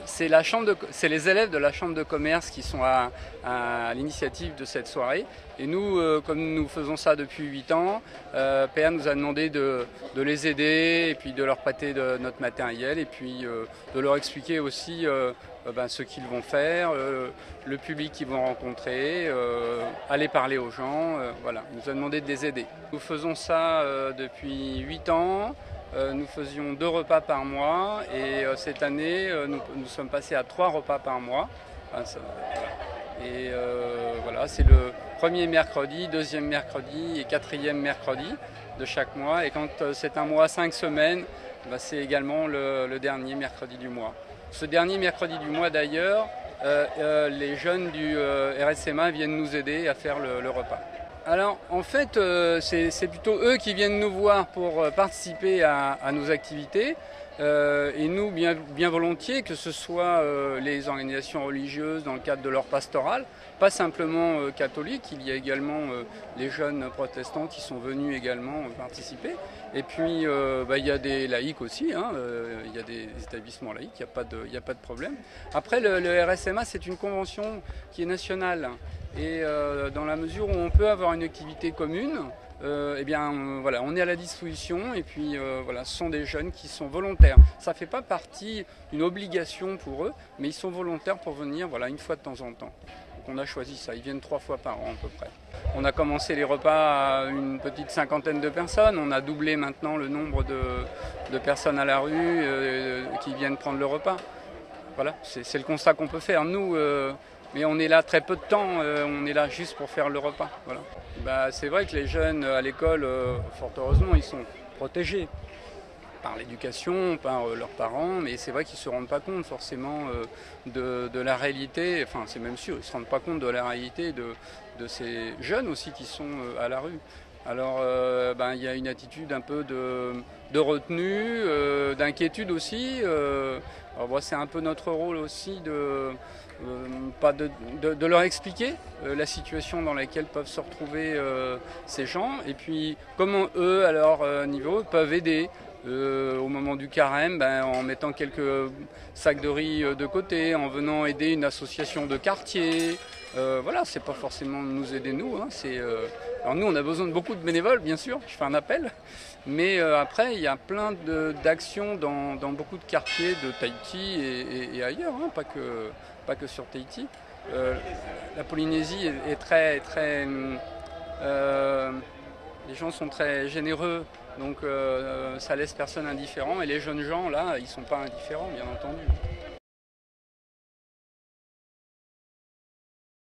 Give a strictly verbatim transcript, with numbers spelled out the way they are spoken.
C'est la chambre de, c'est les élèves de la chambre de commerce qui sont à, à l'initiative de cette soirée. Et nous, euh, comme nous faisons ça depuis huit ans, euh, P A nous a demandé de, de les aider et puis de leur prêter de notre matériel et puis euh, de leur expliquer aussi euh, euh, ben, ce qu'ils vont faire, euh, le public qu'ils vont rencontrer, euh, aller parler aux gens. Euh, voilà, il nous a demandé de les aider. Nous faisons ça euh, depuis huit ans. Euh, nous faisions deux repas par mois et euh, cette année euh, nous, nous sommes passés à trois repas par mois. Enfin, ça, voilà. Et euh, voilà, c'est le premier mercredi, deuxième mercredi et quatrième mercredi de chaque mois. Et quand euh, c'est un mois cinq semaines, bah, c'est également le, le dernier mercredi du mois. Ce dernier mercredi du mois d'ailleurs, euh, euh, les jeunes du euh, R S M A viennent nous aider à faire le, le repas. Alors en fait, euh, c'est plutôt eux qui viennent nous voir pour euh, participer à, à nos activités. Euh, et nous, bien, bien volontiers, que ce soit euh, les organisations religieuses dans le cadre de leur pastorale, pas simplement euh, catholiques, il y a également euh, les jeunes protestants qui sont venus également euh, participer. Et puis euh, bah, il y a des laïcs aussi, hein, euh, il y a des établissements laïcs, il n'y a pas de, il n'y a pas de problème. Après, le, le R S M A, c'est une convention qui est nationale. Et euh, dans la mesure où on peut avoir une activité commune, euh, eh bien, euh, voilà, on est à la disposition et puis euh, voilà, ce sont des jeunes qui sont volontaires. Ça ne fait pas partie d'une obligation pour eux, mais ils sont volontaires pour venir voilà, une fois de temps en temps. Donc on a choisi ça, ils viennent trois fois par an à peu près. On a commencé les repas à une petite cinquantaine de personnes, on a doublé maintenant le nombre de, de personnes à la rue euh, qui viennent prendre le repas. Voilà, c'est le constat qu'on peut faire. Nous, euh, mais on est là très peu de temps, euh, on est là juste pour faire le repas. Voilà. Bah, c'est vrai que les jeunes à l'école, euh, fort heureusement, ils sont protégés par l'éducation, par euh, leurs parents, mais c'est vrai qu'ils ne se rendent pas compte forcément euh, de, de la réalité, enfin c'est même sûr, ils ne se rendent pas compte de la réalité de, de ces jeunes aussi qui sont euh, à la rue. Alors euh, ben, y a une attitude un peu de, de retenue, euh, d'inquiétude aussi. Euh, bon, c'est un peu notre rôle aussi de, euh, pas de, de, de leur expliquer euh, la situation dans laquelle peuvent se retrouver euh, ces gens et puis comment eux, à leur euh, niveau, peuvent aider. Euh, au moment du carême, ben, en mettant quelques sacs de riz de côté, en venant aider une association de quartier. Euh, voilà, c'est pas forcément nous aider nous. Hein, c'est, euh... Alors nous, on a besoin de beaucoup de bénévoles, bien sûr, je fais un appel. Mais euh, après, il y a plein d'actions dans, dans beaucoup de quartiers de Tahiti et, et, et ailleurs, hein, pas, que, pas que sur Tahiti. Euh, la Polynésie est, est très... très euh, les gens sont très généreux. Donc euh, ça laisse personne indifférent et les jeunes gens là, ils sont pas indifférents bien entendu.